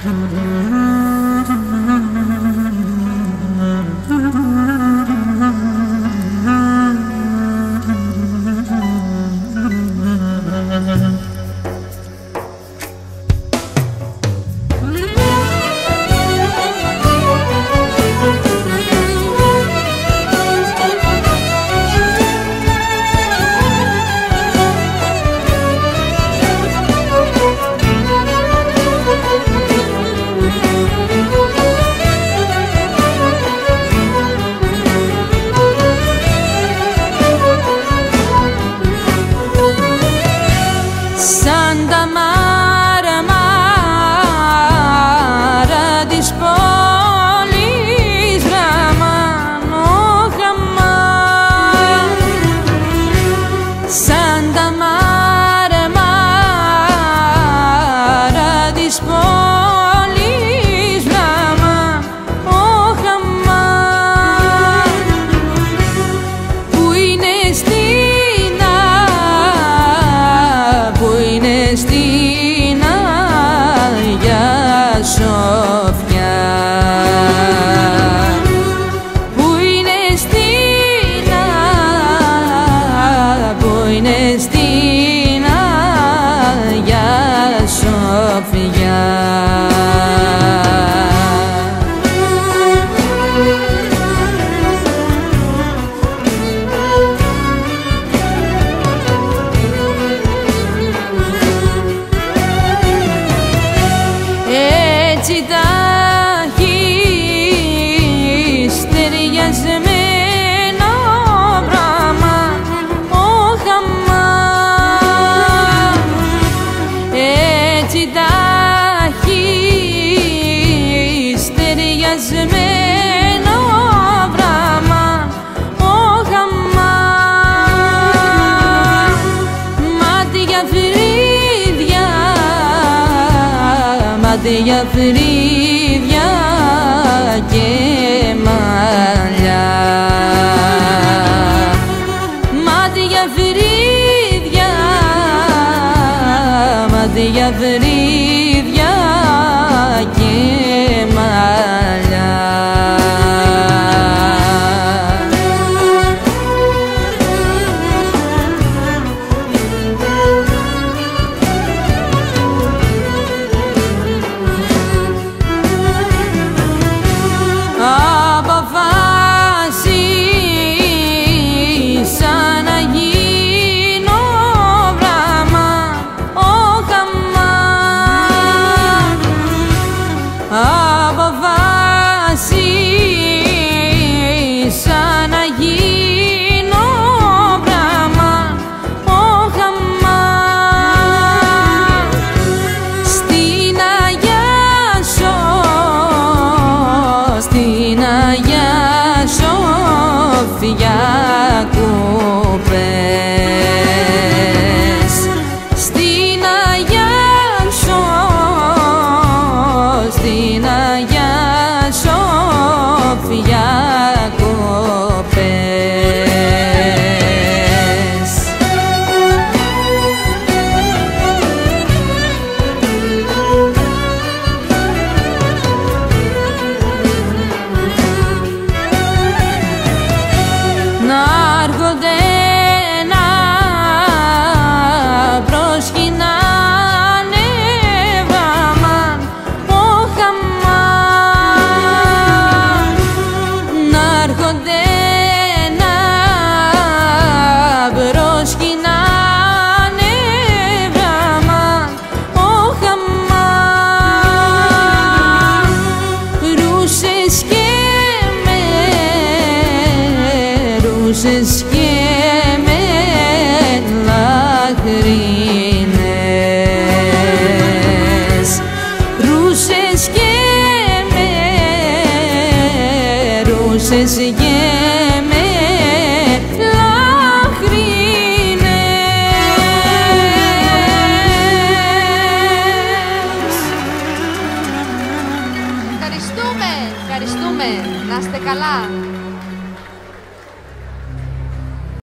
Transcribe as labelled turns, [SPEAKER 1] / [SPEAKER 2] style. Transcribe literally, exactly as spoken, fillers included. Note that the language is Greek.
[SPEAKER 1] Έτσι τα έχεις ταιριασμένο πράγμα, όχι αμά. Έτσι τα έχεις ταιριασμένο πράγμα, όχι αμά. Μάτια φρύδια, μάτια φρύδια και μαλλιά. Μάτια φρύδια, μάτια φρύδια και μαλλιά. Αποφάσισα να γίνω πράγμα, όχι αμά. Στην Αγία Σοφιά, στην Αγία Σοφιά κουπές, στην Αγία Σοφιά, στην Αγία Σοφιά κοπές. Να έρχονται να προσκυνάνε βάμαν, όχι αμά. Να έρχονται να προσκυνάνε βάμαν, όχι αμά. Ρούσες και με, ρούσες και με λαχρίνες. Ρούσες και με, ρούσες και με λαχρίνες.
[SPEAKER 2] Ευχαριστούμε, ευχαριστούμε. Να είστε καλά.